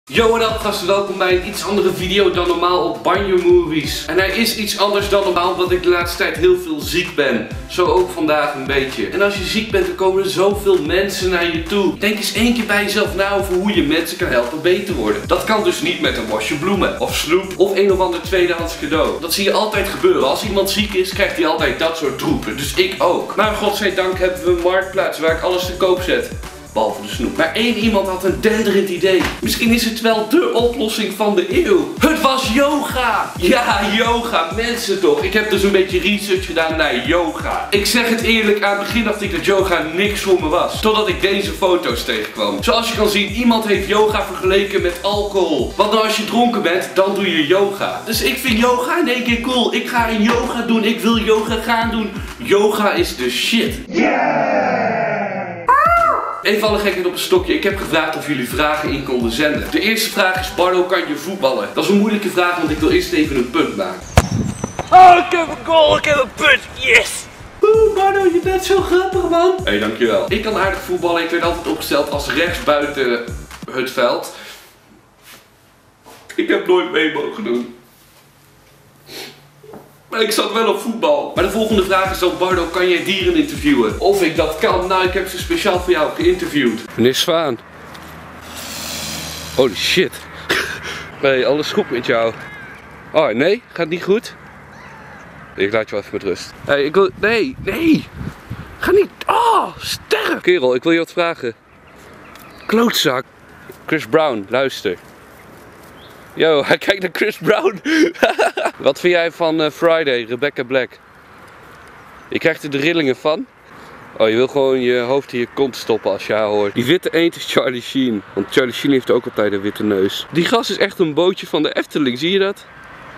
Yo, wat up gasten, welkom bij een iets andere video dan normaal op Banjo Movies. En hij is iets anders dan normaal omdat ik de laatste tijd heel veel ziek ben. Zo ook vandaag een beetje. En als je ziek bent, dan komen er zoveel mensen naar je toe. Denk eens één keer bij jezelf na over hoe je mensen kan helpen beter worden. Dat kan dus niet met een bosje bloemen, of snoep, of een of ander tweedehands cadeau. Dat zie je altijd gebeuren. Als iemand ziek is, krijgt hij altijd dat soort troepen. Dus ik ook. Maar godzijdank hebben we een marktplaats waar ik alles te koop zet. Behalve de snoep. Maar één iemand had een denderend idee. Misschien is het wel de oplossing van de eeuw. Het was yoga! Ja, yoga. Mensen toch. Ik heb dus een beetje research gedaan naar yoga. Ik zeg het eerlijk, aan het begin dacht ik dat yoga niks voor me was. Totdat ik deze foto's tegenkwam. Zoals je kan zien, iemand heeft yoga vergeleken met alcohol. Want nou als je dronken bent, dan doe je yoga. Dus ik vind yoga in één keer cool. Ik ga een yoga doen. Ik wil yoga gaan doen. Yoga is de shit. Yeah! Even alle gekheid op een stokje. Ik heb gevraagd of jullie vragen in konden zenden. De eerste vraag is: Bardo, kan je voetballen? Dat is een moeilijke vraag, want ik wil eerst even een punt maken. Oh, ik heb een goal, ik heb een punt, yes! Oeh, Bardo, je bent zo grappig, man. Hé, dankjewel. Ik kan aardig voetballen. Ik werd altijd opgesteld als rechts buiten het veld. Ik heb nooit mee mogen doen. Maar ik zat wel op voetbal. Maar de volgende vraag is dan: Bardo, kan jij dieren interviewen? Of ik dat kan? Nou, ik heb ze speciaal voor jou geïnterviewd. Meneer Zwaan. Holy shit. Nee, alles goed met jou? Oh, nee? Gaat niet goed? Ik laat je wel even met rust. Hé, ik wil... Nee, nee! Ga niet... Oh, sterren! Kerel, ik wil je wat vragen. Klootzak. Chris Brown, luister. Yo, hij kijkt naar Chris Brown. Wat vind jij van Friday, Rebecca Black? Je krijgt er de rillingen van. Oh, je wil gewoon je hoofd in je kont stoppen als je haar hoort. Die witte eend is Charlie Sheen. Want Charlie Sheen heeft ook altijd een witte neus. Die gast is echt een bootje van de Efteling, zie je dat?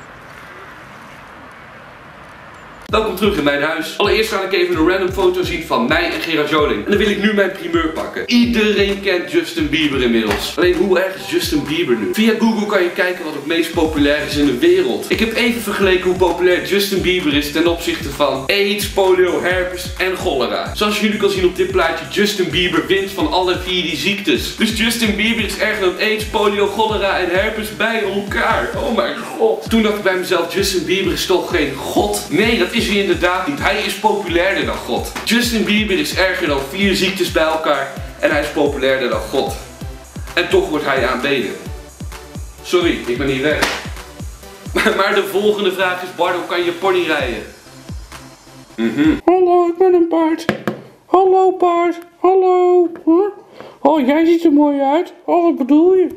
Welkom terug in mijn huis. Allereerst ga ik even een random foto zien van mij en Gerard Joling. En dan wil ik nu mijn primeur pakken. Iedereen kent Justin Bieber inmiddels. Alleen hoe erg is Justin Bieber nu? Via Google kan je kijken wat het meest populair is in de wereld. Ik heb even vergeleken hoe populair Justin Bieber is ten opzichte van AIDS, polio, herpes en cholera. Zoals jullie kan zien op dit plaatje, Justin Bieber wint van alle 4 die ziektes. Dus Justin Bieber is erger dan AIDS, polio, cholera en herpes bij elkaar. Oh mijn god. Toen dacht ik bij mezelf, Justin Bieber is toch geen god? Nee, dat is hij inderdaad niet. Hij is populairder dan God. Justin Bieber is erger dan 4 ziektes bij elkaar en hij is populairder dan God. En toch wordt hij aanbeden. Sorry, ik ben hier weg. Maar de volgende vraag is: Bardo, kan je pony rijden? Hallo, ik ben een paard. Hallo paard. Hallo. Huh? Oh, jij ziet er mooi uit. Oh, wat bedoel je?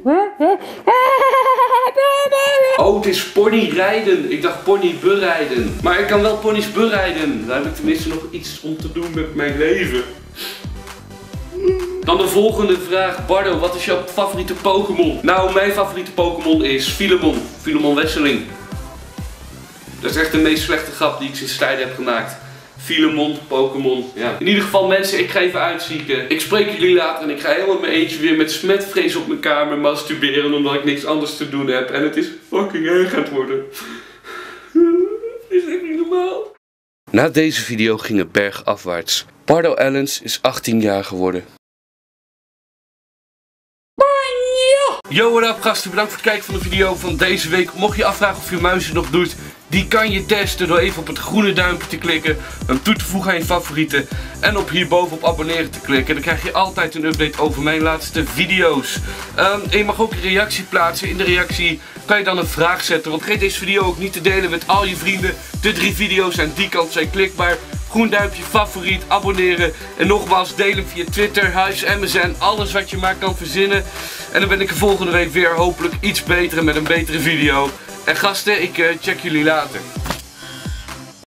Oh, het is ponyrijden. Ik dacht pony berijden. Maar ik kan wel ponies berijden. Daar heb ik tenminste nog iets om te doen met mijn leven. Dan de volgende vraag: Bardo, wat is jouw favoriete Pokémon? Nou, mijn favoriete Pokémon is Philemon. Philemon Wesseling. Dat is echt de meest slechte grap die ik sinds tijden heb gemaakt. Philemon, Pokémon, ja. In ieder geval mensen, ik ga even uitzieken. Ik spreek jullie later en ik ga helemaal in mijn eentje weer met smetvrees op mijn kamer masturberen omdat ik niks anders te doen heb. En het is fucking erg aan het worden. Is echt niet normaal. Na deze video ging het bergafwaarts. Bardo Ellens is 18 jaar geworden. Yo, what up gasten, bedankt voor het kijken van de video van deze week. Mocht je afvragen of je muis het nog doet, die kan je testen door even op het groene duimpje te klikken, hem toe te voegen aan je favorieten en op hierboven op abonneren te klikken. Dan krijg je altijd een update over mijn laatste video's. En je mag ook een reactie plaatsen. In de reactie kan je dan een vraag zetten, want vergeet deze video ook niet te delen met al je vrienden. De 3 video's aan die kant zijn klikbaar. Groen duimpje, favoriet, abonneren. En nogmaals, delen via Twitter, Huis, MSN, alles wat je maar kan verzinnen. En dan ben ik er volgende week weer hopelijk iets beter en met een betere video. En gasten, ik check jullie later.